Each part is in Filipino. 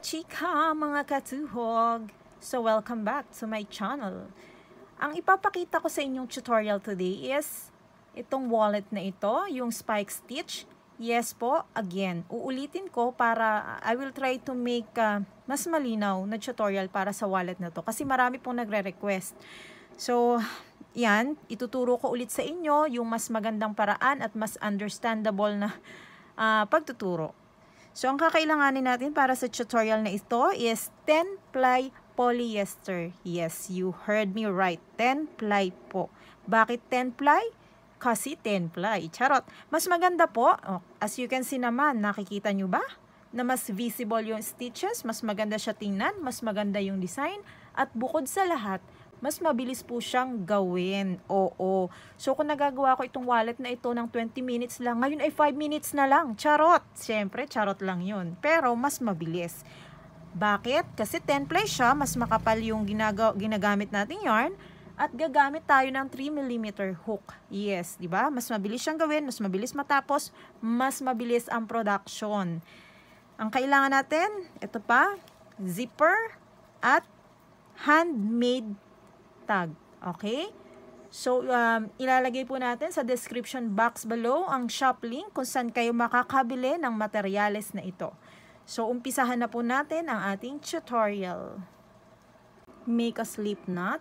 chika mga katuhog! So welcome back to my channel. Ang ipapakita ko sa inyong tutorial today is itong wallet na ito, yung spike stitch. Yes po, again, uulitin ko para I will try to make mas malinaw na tutorial para sa wallet na to kasi marami pong nagre-request. So, yan, ituturo ko ulit sa inyo yung mas magandang paraan at mas understandable na pagtuturo. So, ang kakailanganin natin para sa tutorial na ito is 10-ply polyester. Yes, you heard me right. 10-ply po. Bakit 10-ply? Kasi 10-ply. Charot. Mas maganda po, as you can see naman, nakikita nyo ba? Na mas visible yung stitches, mas maganda siya tingnan, mas maganda yung design, at bukod sa lahat, mas mabilis po siyang gawin. Oo. So, kung nagagawa ko itong wallet na ito ng 20 minutes lang, ngayon ay 5 minutes na lang. Charot! Siyempre, charot lang yun. Pero, mas mabilis. Bakit? Kasi 10-ply siya, mas makapal yung ginagamit nating yarn, at gagamit tayo ng 3mm hook. Yes, di ba? Mas mabilis siyang gawin, mas mabilis matapos, mas mabilis ang production. Ang kailangan natin, ito pa, zipper at handmade tag. Okay? So, ilalagay po natin sa description box below ang shop link kung saan kayo makakabili ng materyales na ito. So, umpisahan na po natin ang ating tutorial. Make a slip knot.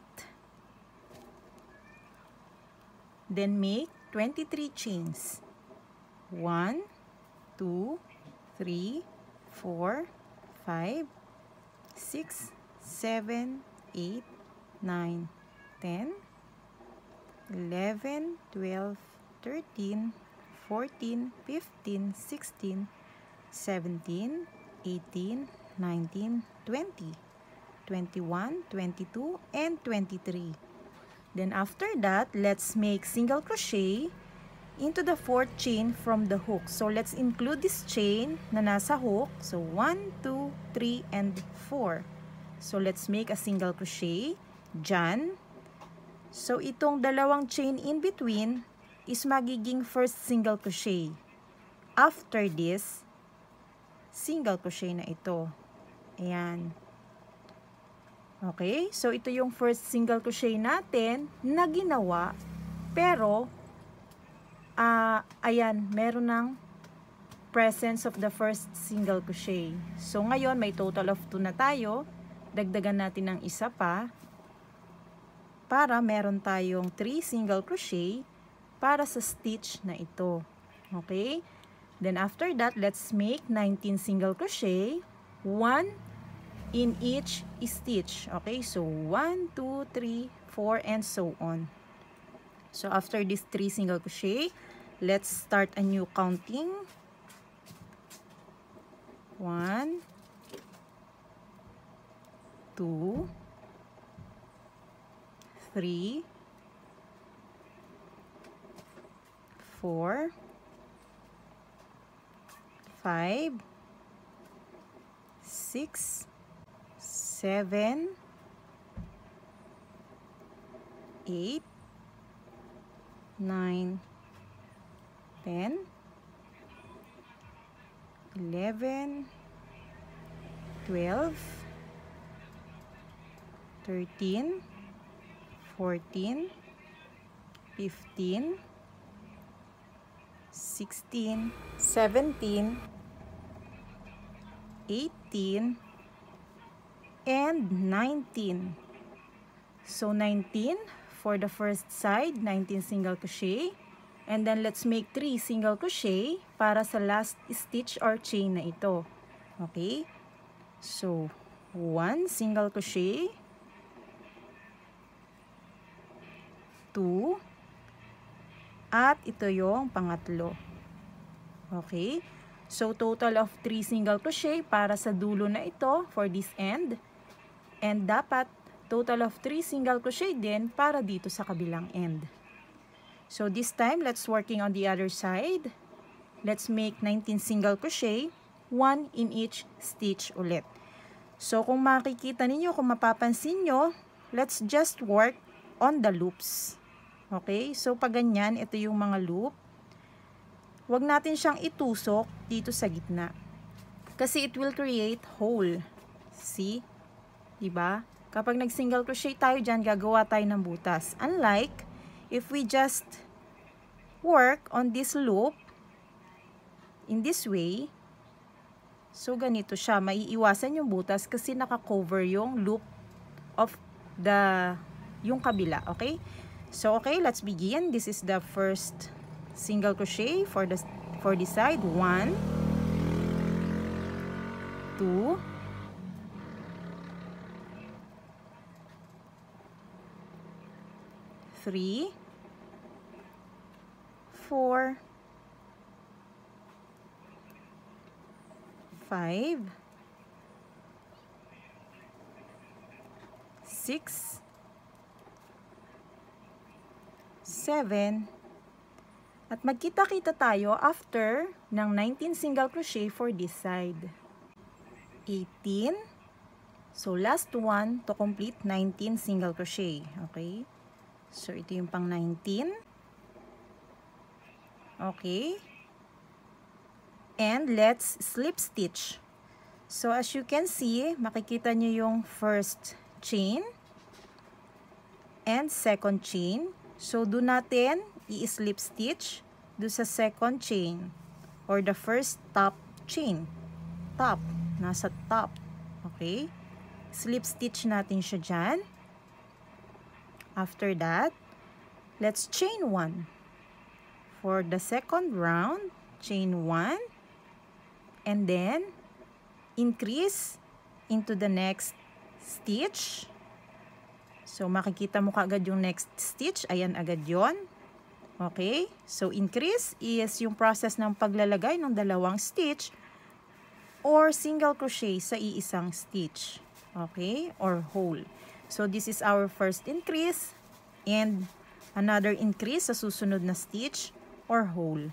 Then make 23 chains. 1, 2, 3, 4, 5, 6, 7, 8, 9, 10, 11, 12, 13, 14, 15, 16, 17, 18, 19, 20, 21, 22, and 23. Then after that, let's make single crochet into the 4th chain from the hook. So let's include this chain na nasa hook. So 1, 2, 3, and 4. So let's make a single crochet dyan. So itong dalawang chain in between is magiging first single crochet. After this, single crochet na ito. Ayan. Okay, so ito yung first single crochet natin na ginawa, pero ayan, meron ng presence of the first single crochet. So ngayon may total of 2 na tayo, dagdagan natin ng isa pa para meron tayong 3 single crochet para sa stitch na ito. Okay, then after that, let's make 19 single crochet, 1 in each stitch. Okay, so 1, 2, 3, 4, and so on. So after this 3 single crochet, let's start a new counting. 1, 2, 3, 4, 5, 6, 7, 8, 9, 10, 11, 12, 13, 14, 15, 16, 17, 18, and 19. So 19 for the first side, 19 single crochet, and then let's make 3 single crochet para sa last stitch or chain na ito. Okay, so 1 single crochet, 2, at ito yung pangatlo. Okay, so total of 3 single crochet para sa dulo na ito for this end. And dapat total of 3 single crochet din para dito sa kabilang end. So this time, let's working on the other side. Let's make 19 single crochet, 1 in each stitch ulit. So kung makikita ninyo, kung mapapansin nyo, let's just work on the loops. Okay, so pag ganyan, ito yung mga loop. Huwag natin siyang itusok dito sa gitna. Kasi it will create hole. See? Diba? Kapag nag-single crochet tayo dyan, gagawa tayo ng butas. Unlike, if we just work on this loop, in this way, so ganito siya. Maiiwasan yung butas kasi naka-cover yung loop of yung kabila. Okay? So, okay, let's begin. This is the first single crochet for this side. 1, 2, 3, 4, 5, 6, 7, at magkita-kita tayo after ng 19 single crochet for this side. 18. So, last one to complete 19 single crochet. Okay? So, ito yung pang 19. Okay? And let's slip stitch. So, as you can see, makikita nyo yung first chain and second chain. So, doon natin i-slip stitch doon sa second chain or the first top chain. Top. Nasa top. Okay? Slip stitch natin siya dyan. After that, let's chain 1. For the second round, chain 1. And then, increase into the next stitch. So, makikita mo kaagad yung next stitch. Ayan agad yon. Okay? So, increase is yung process ng paglalagay ng dalawang stitch or single crochet sa iisang stitch. Okay? Or hole. So, this is our first increase and another increase sa susunod na stitch or hole.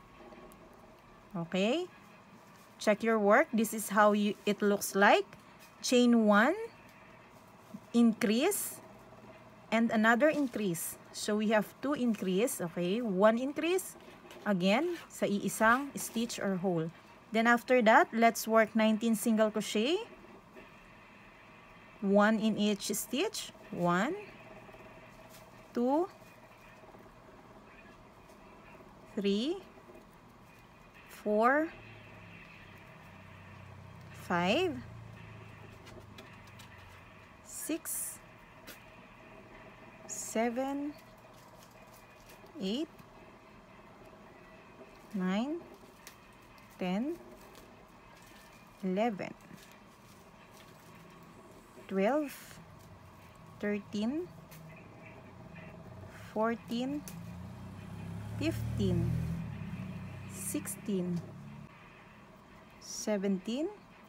Okay? Check your work. This is how it looks like. Chain 1, increase, and another increase. So, we have 2 increase. Okay? 1 increase, again, sa iisang stitch or hole. Then, after that, let's work 19 single crochet. 1 in each stitch. 1, 2, 3, 4, 5, 6, 7, 8, 9, 10, 11, 12, 13, 14, 15, 16, 17,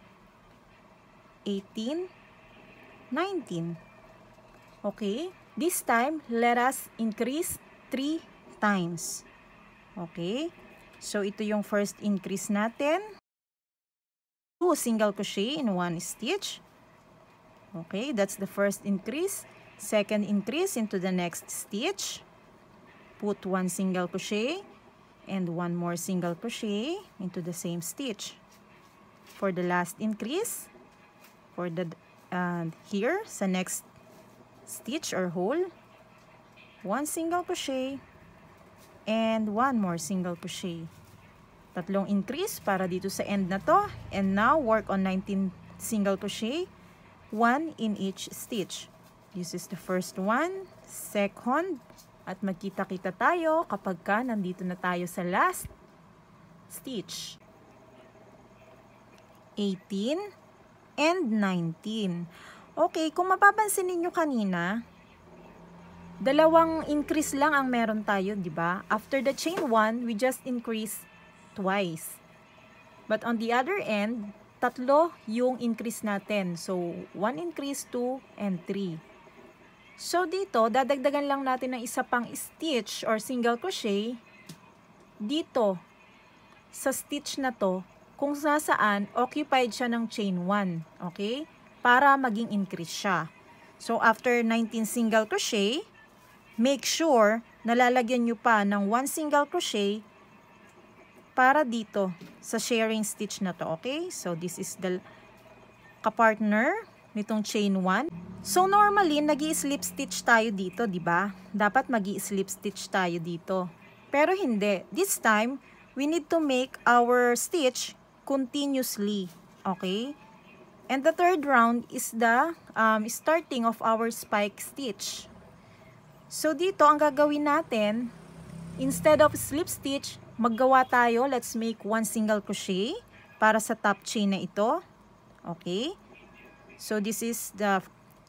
18, 19. Okay? This time, let us increase 3 times. Okay? So, ito yung first increase natin. 2 single crochet in 1 stitch. Okay? That's the first increase. Second increase into the next stitch. Put 1 single crochet and 1 more single crochet into the same stitch. For the last increase, for the here sa next stitch or hole, 1 single crochet and 1 more single crochet. 3 increase para dito sa end na to, and now work on 19 single crochet, 1 in each stitch. This is the first one, second, at magkita-kita tayo kapag ka nandito na tayo sa last stitch. 18 and 19. Okay, kung mapapansin ninyo kanina, dalawang increase lang ang meron tayo, di ba? After the chain 1, we just increase twice. But on the other end, 3 yung increase natin. So, 1 increase, 2, and 3. So, dito, dadagdagan lang natin ng isa pang stitch or single crochet dito sa stitch na to, kung saan occupied siya ng chain 1, okay? Para maging increase siya. So, after 19 single crochet, make sure na lalagyan nyo pa ng 1 single crochet para dito sa sharing stitch na to, okay? So, this is the kapartner nitong chain 1. So normally, nag-i-slip stitch tayo dito, di ba? Dapat magi-slip stitch tayo dito. Pero hindi. This time, we need to make our stitch continuously. Okay? And the third round is the starting of our spike stitch. So dito, ang gagawin natin, instead of slip stitch, maggawa tayo, let's make 1 single crochet para sa top chain na ito. Okay? So this is the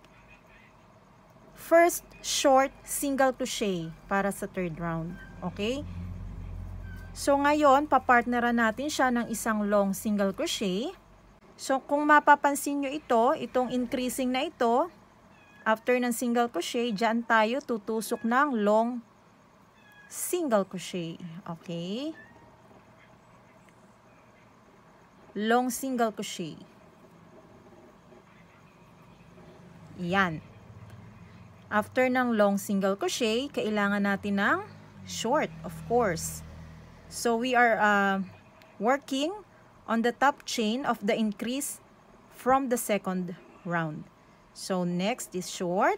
first short single crochet para sa third round. Okay? So ngayon, papartneran natin siya ng isang long single crochet. So kung mapapansin nyo ito, itong increasing na ito, after ng single crochet, dyan tayo tutusok ng long single crochet. Okay? Long single crochet. Yan. After ng long single crochet, kailangan natin ng short, of course. So we are working on the top chain of the increase from the second round. So next is short.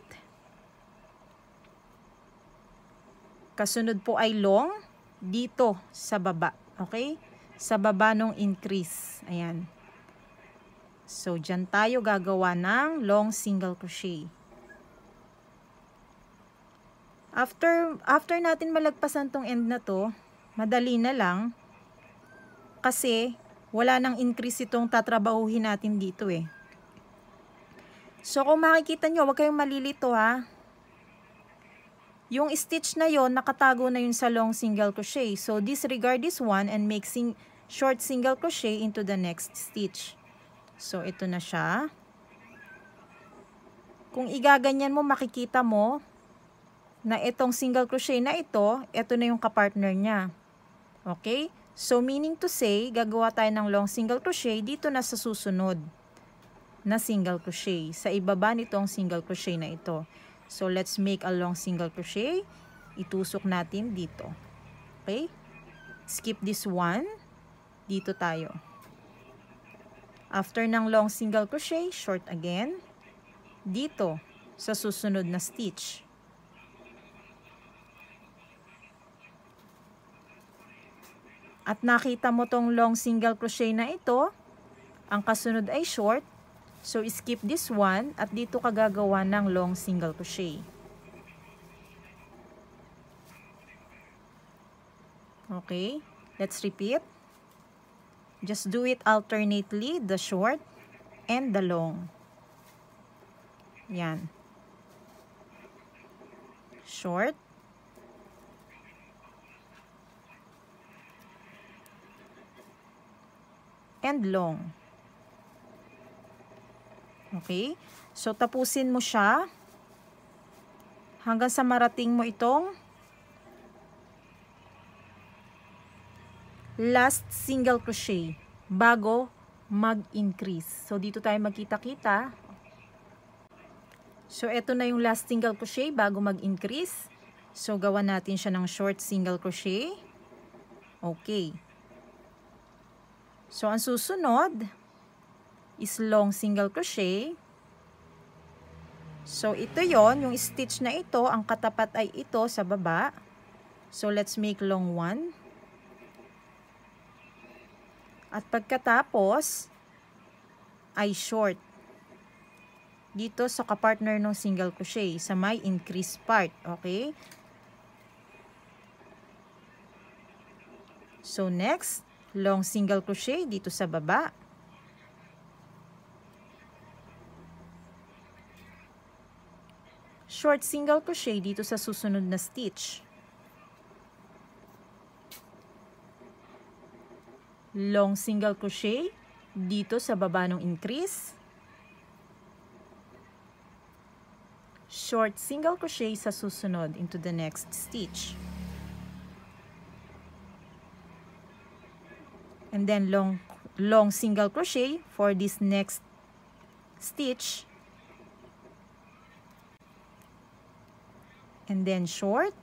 Kasunod po ay long dito sa baba. Okay? Sa baba ng increase. Ayan. So dyan tayo gagawa ng long single crochet. After natin malagpasan tong end na to, madali na lang kasi wala nang increase itong tatrabahuhin natin dito eh. So kung makikita nyo, huwag kayong malilito ha. Yung stitch na yon nakatago na yun sa long single crochet. So disregard this one and make short single crochet into the next stitch. So ito na siya. Kung igaganyan mo, makikita mo na itong single crochet na ito na yung kapartner niya. Okay? So, meaning to say, gagawa tayo ng long single crochet dito na sa susunod na single crochet. Sa ibaba nitong single crochet na ito. So, let's make a long single crochet. Itusok natin dito. Okay? Skip this one. Dito tayo. After ng long single crochet, short again. Dito sa susunod na stitch. At nakita mo tong long single crochet na ito, ang kasunod ay short. So, skip this one at dito ka gagawa ng long single crochet. Okay, let's repeat. Just do it alternately, the short and the long. Yan. Short. And long. Okay? So, tapusin mo siya hanggang sa marating mo itong last single crochet bago mag-increase. So, dito tayo magkita-kita. So, ito na yung last single crochet bago mag-increase. So, gawa natin siya ng short single crochet. Okay. So, ang susunod is long single crochet. So, ito yon yung stitch na ito, ang katapat ay ito sa baba. So, let's make long one. At pagkatapos, ay short. Dito sa kapartner ng single crochet, sa may increase part. Okay? So, next, long single crochet dito sa baba. Short single crochet dito sa susunod na stitch. Long single crochet dito sa baba ng increase. Short single crochet sa susunod into the next stitch. And then long single crochet for this next stitch. And then short.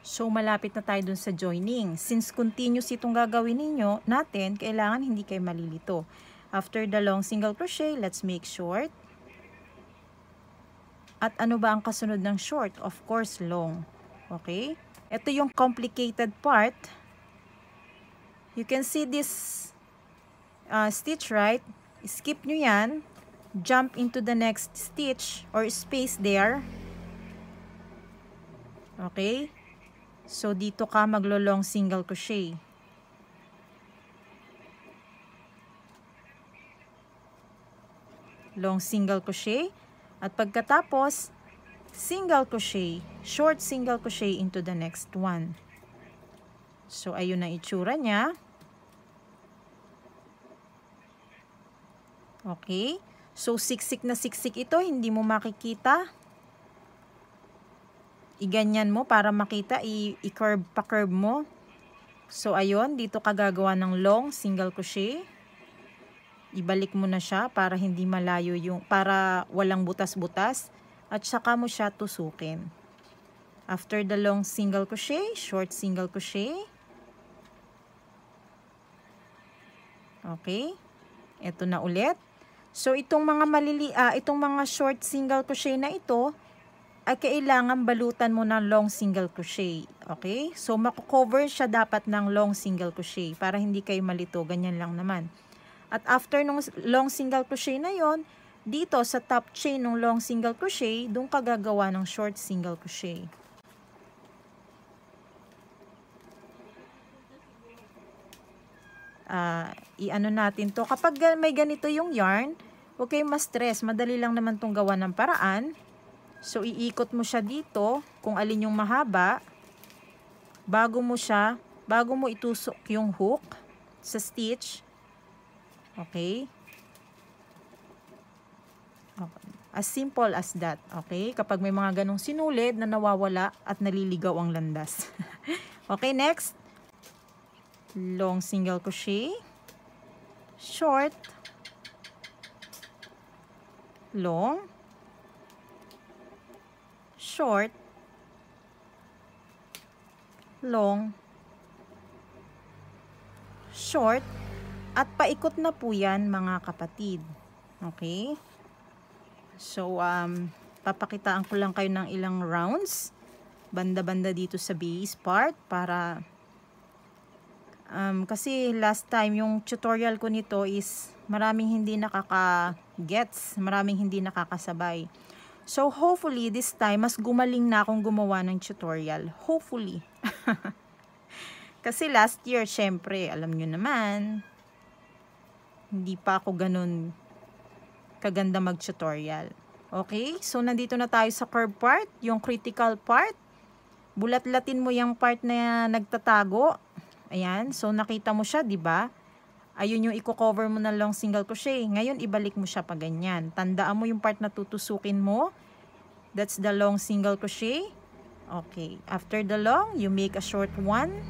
So, malapit na tayo dun sa joining. Since continuous itong gagawin natin, kailangan hindi kayo malilito. After the long single crochet, let's make short. At ano ba ang kasunod ng short? Of course, long. Okay? Ito yung complicated part. You can see this stitch, right? Skip nyo yan. Jump into the next stitch or space there. Okay? So, dito ka maglo-long single crochet. Long single crochet. At pagkatapos, single crochet, short single crochet into the next one. So, ayun ang itsura niya. Okay. So, siksik na siksik ito. Hindi mo makikita. Iganyan mo para makita, i-curve pa curve mo. So, ayun, dito ka gagawa ng long single crochet. Ibalik mo na siya para hindi malayo para walang butas-butas. At saka mo siya tusukin. After the long single crochet, short single crochet. Okay. Ito na ulit. So, itong mga short single crochet na ito, ay kailangan balutan mo ng long single crochet. Okay? So, mako-cover siya dapat ng long single crochet para hindi kayo malito. Ganyan lang naman. At after ng long single crochet na yon, dito sa top chain ng long single crochet, doon ka gagawa ng short single crochet. I-ano natin to. Kapag may ganito yung yarn, huwag kayong ma-stress. Madali lang naman itong gawa ng paraan. So, iikot mo siya dito kung alin yung mahaba. Bago mo itusok yung hook sa stitch. Okay? As simple as that. Okay? Kapag may mga ganong sinulid na nawawala at naliligaw ang landas. Okay, next. Long single crochet. Short. Long. Short, long, short, at paikot na po yan mga kapatid. Okay? So, papakitaan ko lang kayo ng ilang rounds, banda-banda dito sa base part, para, kasi last time yung tutorial ko nito is maraming hindi nakaka-gets, maraming hindi nakakasabay. So, hopefully, this time, mas gumaling na akong gumawa ng tutorial. Hopefully. Kasi last year, syempre, alam nyo naman, hindi pa ako ganun kaganda mag-tutorial. Okay? So, nandito na tayo sa curve part, yung critical part. Bulat-latin mo yung part na nagtatago. Ayan. So, nakita mo siya, di ba? Ayun yung i-cover mo ng long single crochet. Ngayon, ibalik mo siya pa ganyan. Tandaan mo yung part na tutusukin mo. That's the long single crochet. Okay. After the long, you make a short one.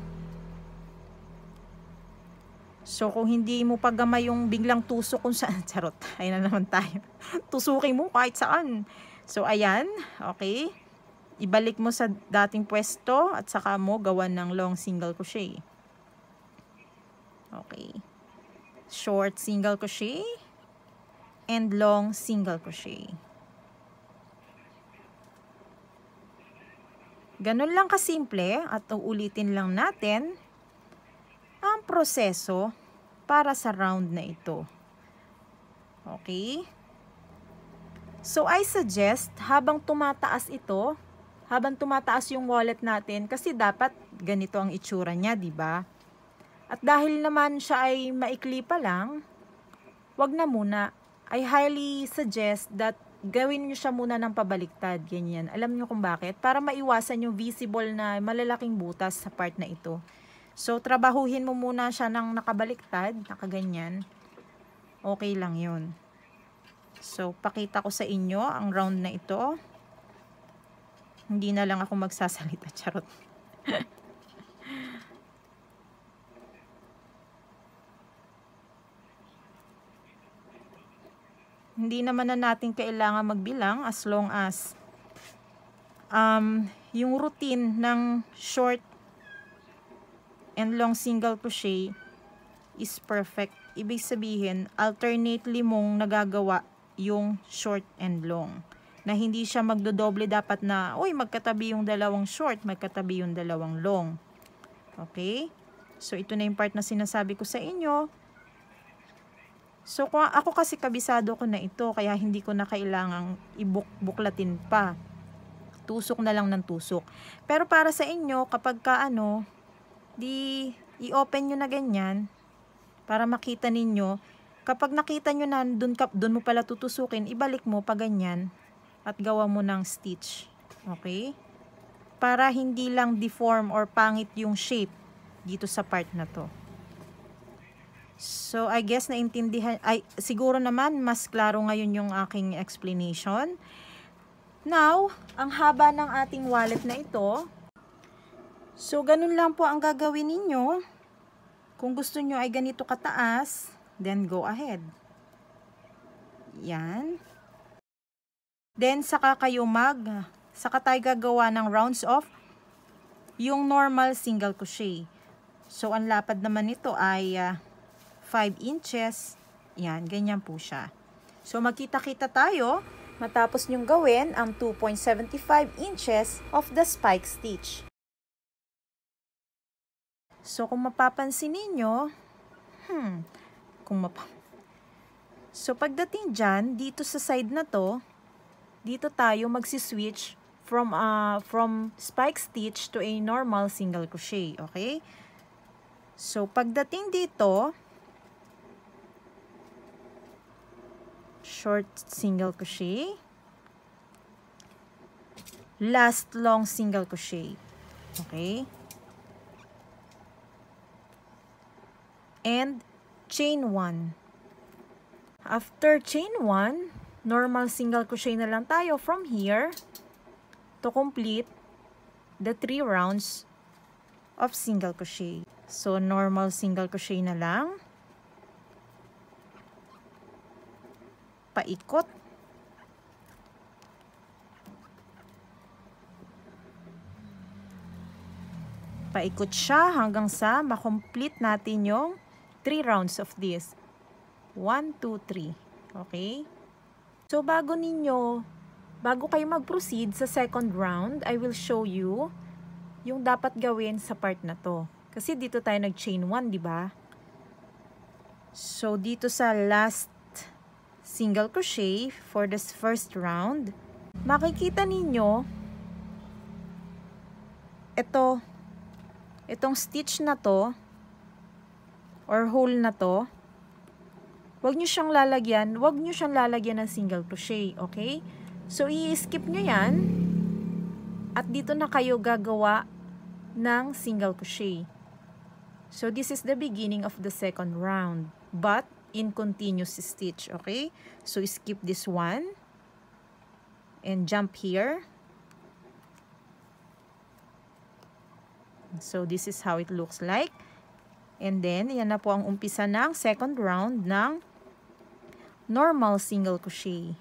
So, kung hindi mo pagamay yung biglang tusok kung saan. Charot. Ayun na naman tayo. Tusukin mo kahit saan. So, ayan. Okay. Ibalik mo sa dating pwesto at saka mo gawan ng long single crochet. Okay. Short single crochet and long single crochet. Ganun lang kasimple at uulitin lang natin ang proseso para sa round na ito. Okay? So, I suggest habang tumataas ito, habang tumataas yung wallet natin, kasi dapat ganito ang itsura niya, di ba? At dahil naman siya ay maikli pa lang, wag na muna. I highly suggest that gawin nyo siya muna ng pabaliktad. Ganyan. Alam nyo kung bakit? Para maiwasan yung visible na malalaking butas sa part na ito. So, trabahuhin mo muna siya ng nakabaliktad, nakaganyan. Okay lang yun. So, pakita ko sa inyo ang round na ito. Hindi na lang ako magsasalita. Charot. Hindi naman na natin kailangan magbilang as long as yung routine ng short and long single crochet is perfect. Ibig sabihin, alternately mong nagagawa yung short and long. Na hindi siya magdodoble dapat na, uy, magkatabi yung dalawang short, magkatabi yung dalawang long. Okay? So, ito na yung part na sinasabi ko sa inyo. So, ako kasi kabisado ko na ito, kaya hindi ko na kailangang ibuklatin pa. Tusok na lang ng tusok. Pero para sa inyo, kapag ka i-open nyo na ganyan, para makita ninyo, kapag nakita nyo na dun mo pala tutusukin, ibalik mo pa ganyan, at gawa mo ng stitch. Okay? Para hindi lang deform or pangit yung shape dito sa part na to. So, I guess naintindihan, siguro naman mas klaro ngayon yung aking explanation. Now, ang haba ng ating wallet na ito. So, ganun lang po ang gagawin ninyo. Kung gusto nyo ay ganito kataas, then go ahead. Yan. Then, saka tayo gagawa ng rounds off yung normal single crochet. So, ang lapad naman nito ay 5 inches. Yan, ganyan po siya. So, magkita-kita tayo matapos nyong gawin ang 2.75 inches of the spike stitch. So, kung mapapansin ninyo, so, pagdating dyan, dito sa side na to, dito tayo magsiswitch from spike stitch to a normal single crochet. Okay? So, pagdating dito, short single crochet, last long single crochet. Okay? And chain 1. After chain 1, normal single crochet na lang tayo from here to complete the 3 rounds of single crochet. So, normal single crochet na lang. Paikot. Paikot siya hanggang sa makomplete natin yung 3 rounds of this. 1, 2, 3. Okay? So, bago kayo mag-proceed sa second round, I will show you yung dapat gawin sa part na to. Kasi dito tayo nag-chain 1, di ba? So, dito sa last single crochet for this first round, makikita ninyo itong stitch na to or hole na to, wag nyo siyang lalagyan ng single crochet, okay? So, i-skip nyo yan at dito na kayo gagawa ng single crochet. So, this is the beginning of the second round, but in continuous stitch, okay? So, skip this one and jump here. So, this is how it looks like. And then, yan na po ang umpisa ng second round ng normal single crochet.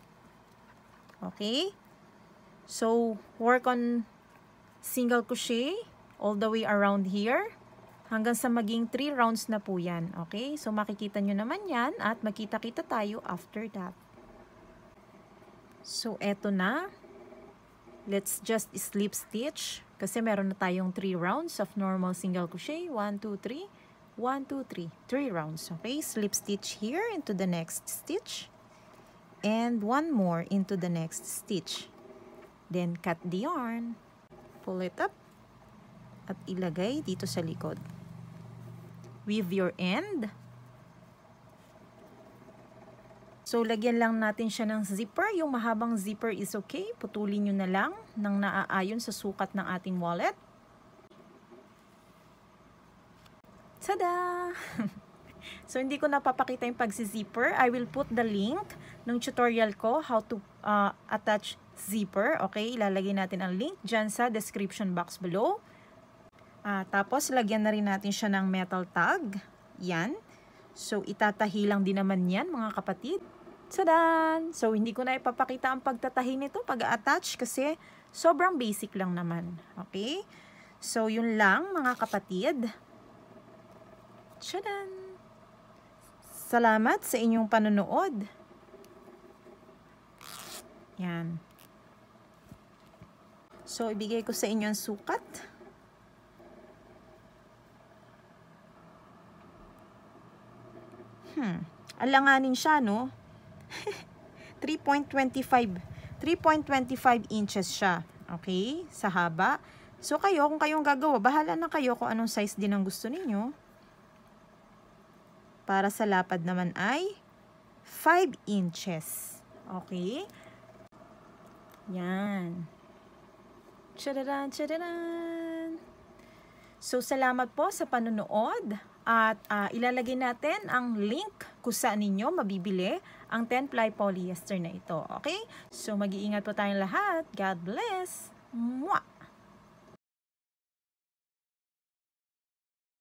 Okay? So, work on single crochet all the way around here. Hanggang sa maging 3 rounds na po yan. Okay? So, makikita nyo naman yan at magkita-kita tayo after that. So, eto na. Let's just slip stitch. Kasi meron na tayong 3 rounds of normal single crochet. 1, 2, 3. 1, 2, 3. 3 rounds. Okay? Slip stitch here into the next stitch. And one more into the next stitch. Then, cut the yarn. Pull it up. At ilagay dito sa likod. Weave your end. So, lagyan lang natin siya ng zipper. Yung mahabang zipper is okay. Putulin nyo na lang nang naaayon sa sukat ng ating wallet. Tada! So, hindi ko napapakita yung pagsi-zipper. I will put the link ng tutorial ko how to attach zipper. Okay, ilalagay natin ang link dyan sa description box below. Tapos, lagyan na rin natin siya ng metal tag. Yan. So, itatahi lang din naman yan, mga kapatid. Tadan! So, hindi ko na ipapakita ang pagtatahi nito, pag-attach, kasi Sobrang basic lang naman. Okay? So, yun lang mga kapatid. Tchadan! Salamat sa inyong panonood. Yan. So, ibigay ko sa inyo ang sukat. Alanganin siya, no? 3.25 inches siya. Okay? Sa haba. So, kayo, kung kayong gagawa, bahala na kayo kung anong size din ang gusto ninyo. Para sa lapad naman ay 5 inches. Okay? Yan. Tshadaran, tshadaran. So, salamat po sa panonood. At ilalagay natin ang link kung saan ninyo mabibili ang 10-ply polyester na ito. Okay? So, mag-iingat po tayong lahat. God bless! Mwah!